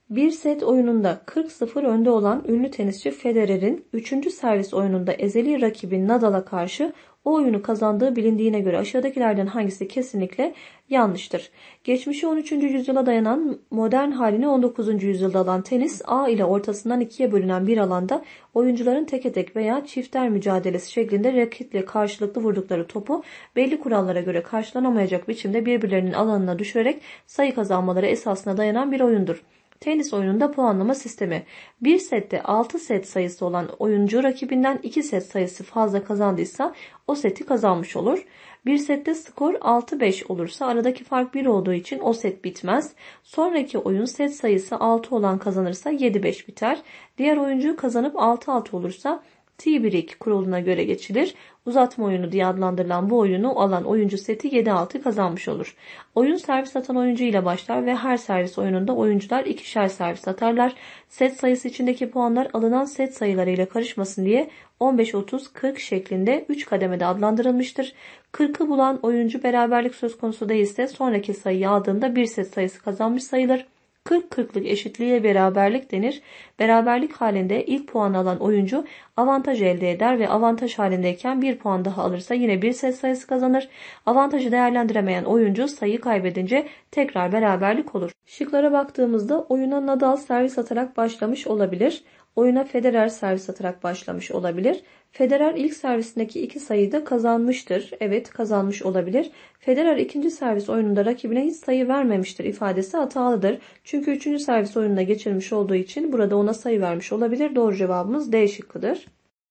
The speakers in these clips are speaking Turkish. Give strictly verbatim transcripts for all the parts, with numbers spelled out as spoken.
Bir set oyununda kırk sıfır önde olan ünlü tenisçi Federer'in üçüncü servis oyununda ezeli rakibi Nadal'a karşı o oyunu kazandığı bilindiğine göre aşağıdakilerden hangisi kesinlikle yanlıştır? Geçmişi on üçüncü yüzyıla dayanan, modern halini on dokuzuncu yüzyılda alan tenis, ağ ile ortasından ikiye bölünen bir alanda oyuncuların teke tek veya çifter mücadelesi şeklinde raketle karşılıklı vurdukları topu belli kurallara göre karşılanamayacak biçimde birbirlerinin alanına düşürerek sayı kazanmaları esasına dayanan bir oyundur. Tenis oyununda puanlama sistemi. Bir sette altı set sayısı olan oyuncu rakibinden iki set sayısı fazla kazandıysa o seti kazanmış olur. Bir sette skor altı beş olursa aradaki fark bir olduğu için o set bitmez. Sonraki oyun set sayısı altı olan kazanırsa yedi beş biter. Diğer oyuncu kazanıp altı altı olursa tie-break kuralına göre geçilir. Uzatma oyunu diye adlandırılan bu oyunu alan oyuncu seti yedi altı kazanmış olur. Oyun servis atan oyuncu ile başlar ve her servis oyununda oyuncular ikişer servis atarlar. Set sayısı içindeki puanlar alınan set sayıları ile karışmasın diye on beş otuz kırk şeklinde üç kademede adlandırılmıştır. kırkı bulan oyuncu beraberlik söz konusu değilse sonraki sayıyı aldığında bir set sayısı kazanmış sayılır. kırk kırklık eşitliğe beraberlik denir. Beraberlik halinde ilk puanı alan oyuncu avantaj elde eder ve avantaj halindeyken bir puan daha alırsa yine bir set sayısı kazanır. Avantajı değerlendiremeyen oyuncu sayı kaybedince tekrar beraberlik olur. Şıklara baktığımızda oyuna Nadal servis atarak başlamış olabilir. Oyuna Federer servis atarak başlamış olabilir. Federer ilk servisindeki iki sayıyı da kazanmıştır. Evet, kazanmış olabilir. Federer ikinci servis oyununda rakibine hiç sayı vermemiştir ifadesi hatalıdır. Çünkü üçüncü servis oyununa geçirmiş olduğu için burada ona sayı vermiş olabilir. Doğru cevabımız D şıkkıdır.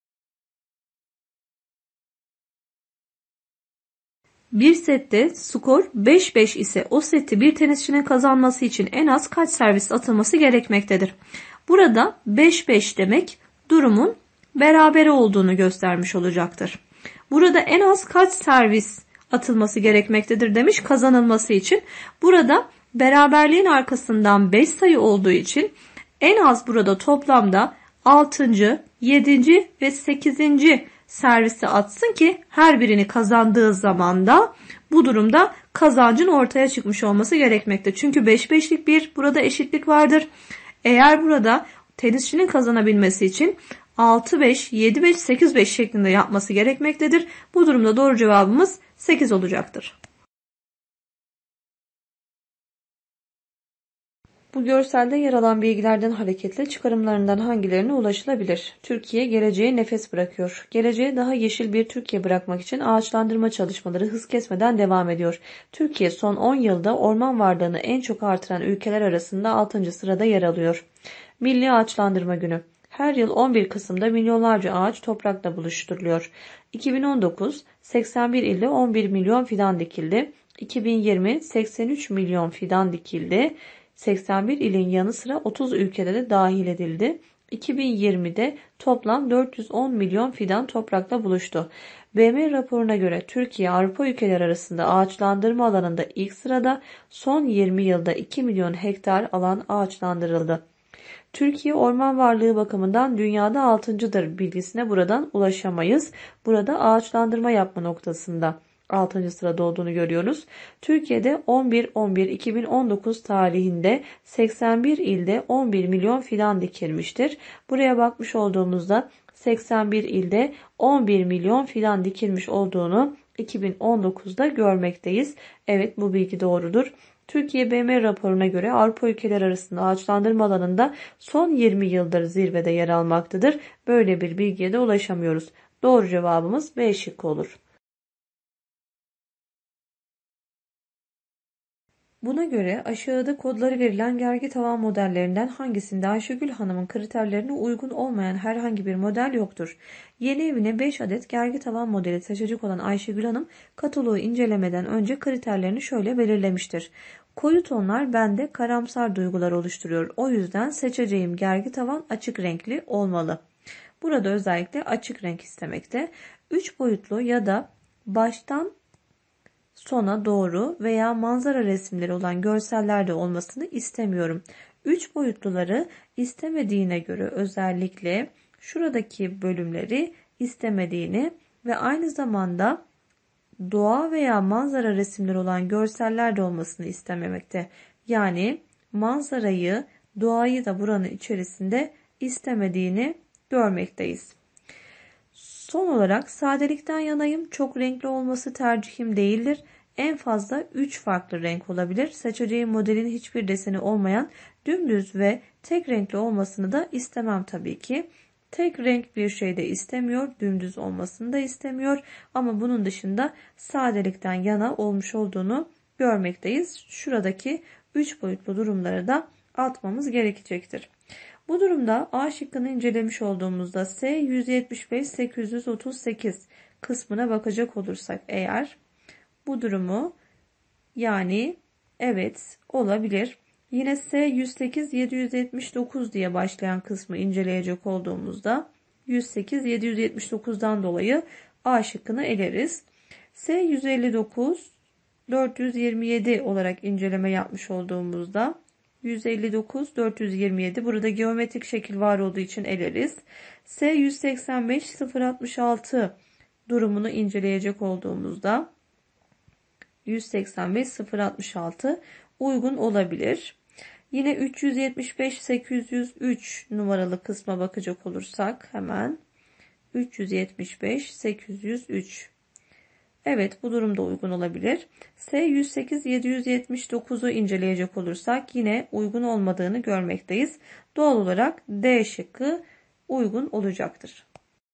Bir sette skor beş beş ise o seti bir tenisçinin kazanması için en az kaç servis atılması gerekmektedir? Burada beş beş demek durumun berabere olduğunu göstermiş olacaktır. Burada en az kaç servis atılması gerekmektedir demiş kazanılması için. Burada beraberliğin arkasından beş sayı olduğu için en az burada toplamda altıncı, yedinci ve sekizinci servisi atsın ki her birini kazandığı zaman da bu durumda kazancın ortaya çıkmış olması gerekmekte. Çünkü beş beşlik bir burada eşitlik vardır. Eğer burada tenisçinin kazanabilmesi için altı beş, yedi beş, sekiz beş şeklinde yapması gerekmektedir. Bu durumda doğru cevabımız sekiz olacaktır. Bu görselde yer alan bilgilerden hareketle çıkarımlarından hangilerine ulaşılabilir? Türkiye geleceğe nefes bırakıyor. Geleceğe daha yeşil bir Türkiye bırakmak için ağaçlandırma çalışmaları hız kesmeden devam ediyor. Türkiye son on yılda orman varlığını en çok artıran ülkeler arasında altıncı sırada yer alıyor. Milli Ağaçlandırma Günü. Her yıl on bir Kasım'da milyonlarca ağaç toprakla buluşturuluyor. iki bin on dokuz seksen bir ilde on bir milyon fidan dikildi. iki bin yirmi seksen üç milyon fidan dikildi. seksen bir ilin yanı sıra otuz ülkede de dahil edildi. iki bin yirmide toplam dört yüz on milyon fidan toprakla buluştu. B M raporuna göre Türkiye Avrupa ülkeleri arasında ağaçlandırma alanında ilk sırada, son yirmi yılda iki milyon hektar alan ağaçlandırıldı. Türkiye orman varlığı bakımından dünyada altıncıdır bilgisine buradan ulaşamayız. Burada ağaçlandırma yapma noktasında altıncı sırada olduğunu görüyoruz. Türkiye'de on bir on bir iki bin on dokuz tarihinde seksen bir ilde on bir milyon fidan dikilmiştir. Buraya bakmış olduğumuzda seksen bir ilde on bir milyon fidan dikilmiş olduğunu iki bin on dokuzda görmekteyiz. Evet, bu bilgi doğrudur. Türkiye B M raporuna göre Avrupa ülkeleri arasında ağaçlandırma alanında son yirmi yıldır zirvede yer almaktadır. Böyle bir bilgiye de ulaşamıyoruz. Doğru cevabımız B şıkkı olur. Buna göre aşağıda kodları verilen gergi tavan modellerinden hangisinde Ayşegül Hanım'ın kriterlerine uygun olmayan herhangi bir model yoktur? Yeni evine beş adet gergi tavan modeli taşıyacak olan Ayşegül Hanım kataloğu incelemeden önce kriterlerini şöyle belirlemiştir. Koyu tonlar bende karamsar duygular oluşturuyor. O yüzden seçeceğim gergi tavan açık renkli olmalı. Burada özellikle açık renk istemekte. üç boyutlu ya da baştan sona doğru veya manzara resimleri olan görsellerde olmasını istemiyorum. üç boyutluları istemediğine göre özellikle şuradaki bölümleri istemediğini ve aynı zamanda doğa veya manzara resimleri olan görsellerde olmasını istememekte. Yani manzarayı doğayı da buranın içerisinde istemediğini görmekteyiz. Son olarak sadelikten yanayım. Çok renkli olması tercihim değildir. En fazla üç farklı renk olabilir. Seçeceğim modelin hiçbir deseni olmayan dümdüz ve tek renkli olmasını da istemem tabii ki. Tek renk bir şey de istemiyor. Dümdüz olmasını da istemiyor. Ama bunun dışında sadelikten yana olmuş olduğunu görmekteyiz. Şuradaki üç boyutlu durumları da atmamız gerekecektir. Bu durumda A şıkkını incelemiş olduğumuzda S yüz yetmiş beş sekiz yüz otuz sekiz kısmına bakacak olursak eğer bu durumu yani evet olabilir. Yine S yüz sekiz yedi yüz yetmiş dokuz diye başlayan kısmı inceleyecek olduğumuzda yüz sekiz yedi yüz yetmiş dokuzdan dolayı A şıkkını eleriz. S yüz elli dokuz dört yüz yirmi yedi olarak inceleme yapmış olduğumuzda yüz elli dokuz dört yüz yirmi yedi burada geometrik şekil var olduğu için eleriz. S yüz seksen beş sıfır altmış altı durumunu inceleyecek olduğumuzda yüz seksen beş sıfır altmış altı uygun olabilir. Yine üç yüz yetmiş beş sekiz yüz üç numaralı kısma bakacak olursak hemen üç yüz yetmiş beş sekiz yüz üç. Evet bu durumda uygun olabilir. S yüz sekiz yedi yüz yetmiş dokuzu inceleyecek olursak yine uygun olmadığını görmekteyiz. Doğal olarak D şıkkı uygun olacaktır.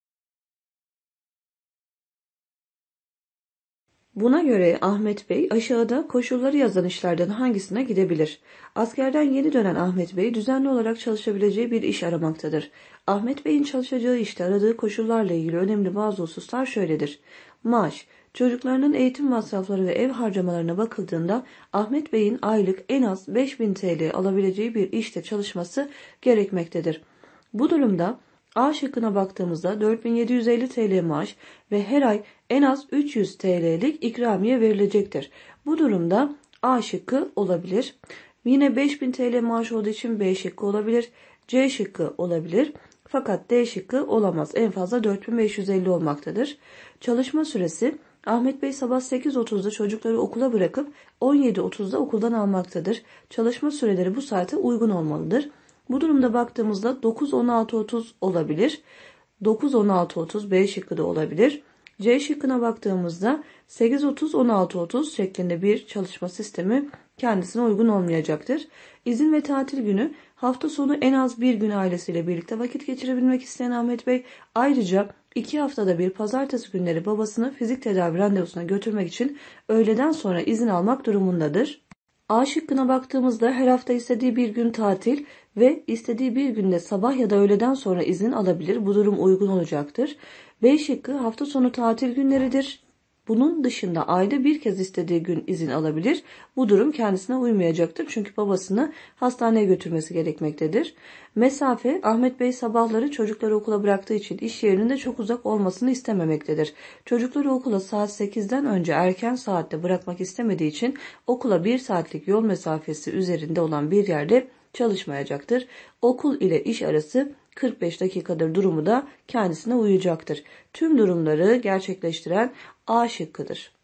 Buna göre Ahmet Bey aşağıda koşulları yazan işlerden hangisine gidebilir? Askerden yeni dönen Ahmet Bey düzenli olarak çalışabileceği bir iş aramaktadır. Ahmet Bey'in çalışacağı işte aradığı koşullarla ilgili önemli bazı hususlar şöyledir. Maaş, çocuklarının eğitim masrafları ve ev harcamalarına bakıldığında Ahmet Bey'in aylık en az beş bin T L alabileceği bir işte çalışması gerekmektedir. Bu durumda A şıkkına baktığımızda dört bin yedi yüz elli T L maaş ve her ay en az üç yüz T L'lik ikramiye verilecektir. Bu durumda A şıkkı olabilir. Yine beş bin T L maaş olduğu için B şıkkı olabilir. C şıkkı olabilir. Fakat D şıkkı olamaz. En fazla dört bin beş yüz elli olmaktadır. Çalışma süresi Ahmet Bey sabah sekiz otuzda çocukları okula bırakıp on yedi otuzda okuldan almaktadır. Çalışma süreleri bu saate uygun olmalıdır. Bu durumda baktığımızda dokuz on altı otuz olabilir. dokuz on altı otuz B şıkkı da olabilir. C şıkkına baktığımızda sekiz otuz on altı otuz şeklinde bir çalışma sistemi kendisine uygun olmayacaktır. İzin ve tatil günü hafta sonu en az bir gün ailesiyle birlikte vakit geçirebilmek isteyen Ahmet Bey ayrıca iki haftada bir pazartesi günleri babasını fizik tedavi randevusuna götürmek için öğleden sonra izin almak durumundadır. A şıkkına baktığımızda her hafta istediği bir gün tatil ve istediği bir günde sabah ya da öğleden sonra izin alabilir. Bu durum uygun olacaktır. B şıkkı hafta sonu tatil günleridir. Bunun dışında ayda bir kez istediği gün izin alabilir. Bu durum kendisine uymayacaktır. Çünkü babasını hastaneye götürmesi gerekmektedir. Mesafe Ahmet Bey sabahları çocukları okula bıraktığı için iş yerinin de çok uzak olmasını istememektedir. Çocukları okula saat sekizden önce erken saatte bırakmak istemediği için okula bir saatlik yol mesafesi üzerinde olan bir yerde çalışmayacaktır. Okul ile iş arası kırk beş dakikadır durumu da kendisine uyacaktır. Tüm durumları gerçekleştiren A şıkkıdır.